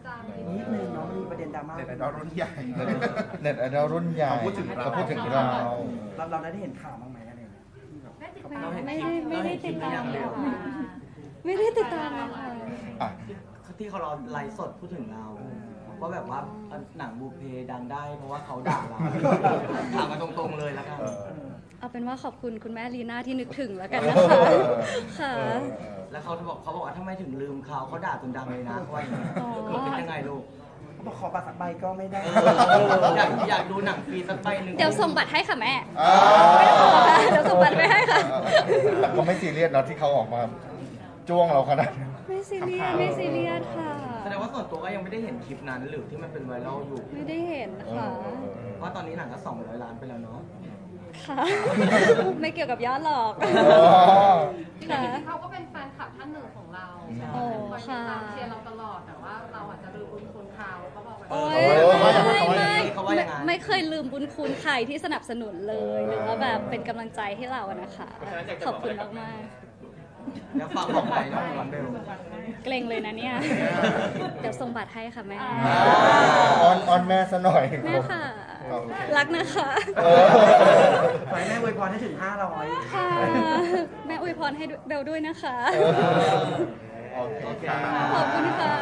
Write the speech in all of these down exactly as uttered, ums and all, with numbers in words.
จังเลยนิดนึงเนาะมันมีประเด็นดราม่าเน็ตไอดอลรุ่นใหญ่เน็ตไอดอลรุ่นใหญ่เขาพูดถึงเราเขาพูดถึงเราเราเราได้เห็นข่าวบ้างไหมอะไรเนี่ยได้ติดตามไม่ได้ไม่ได้ติดตามค่ะไม่ได้ติดตามค่ะอ่ะที่เขาเราไลฟ์สดพูดถึงเราว่าแบบว่าหนังบูเพดังได้เพราะว่าเขาด่าเราถามมาตรงๆเลยแล้วกันเอาเป็นว่าขอบคุณคุณแม่ลีน่าที่นึกถึงแล้วกันนะคะค่ะแล้วเขาบอกเขาบอกว่าทำไมถึงลืมเขาเขาด่าจนดังเลยนะว่าอย่างนี้เป็นยังไงลูกเขาบอกขอบัตรสักใบก็ไม่ได้อยากอยากดูหนังฟรีสักใบหนึ่งเดี๋ยวส่งบัตรให้ค่ะแม่อ่าไม่ต้องขอค่ะเดี๋ยวส่งบัตรไปให้ค่ะแต่ก็ไม่ซีเรียสเนาะที่เขาออกมาจ้วงเราขนาดนั้นไม่ซีเรียสไม่ซีเรียสค่ะแสดงว่าส่วนตัวก็ยังไม่ได้เห็นคลิปนั้นหรือที่มันเป็นไวรัลอยู่ไม่ได้เห็นค่ะเพราะตอนนี้หนังก็สองร้อยล้านไปแล้วเนาะค่ะ ไม่เกี่ยวกับยอดหรอกอ๋อจริค่ะงๆเขาก็เป็นแฟนคลับท่านหนึ่งของเราโอ้คอยติดค่ะตามเชียร์เราตลอดแต่ว่าเราอาจจะลืมบุญคุณเขาเขาบอกว่าโอ้ยเออไม่เขาว่าไม่อย่างนั้นไม่เขาว่าอย่างนั้นไม่เคยลืมบุญคุณใครที่สนับสนุนเลย หรือว่าแบบเป็นกำลังใจให้เราอะนะคะ ขอบคุณมากแล้วฝากบอกไปน้องวันเบลๆเกรงเลยนะเนี่ย เดี๋ยวส่งบัตรให้ค่ะแม่ออนออนแม่ซะหน่อยแม่ค่ะ รักนะคะเออขอให้แม่อวยพรให้ถึงห้าร้อยค่ะ แม่อวยพรให้เบลด้วยนะคะเออโอเคค่ะขอบคุณค่ะ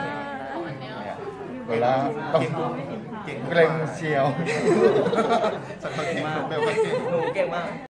เวลาต้องเกรงเชียวสักพักเก่งเบลก็เก่งหนูเก่งมาก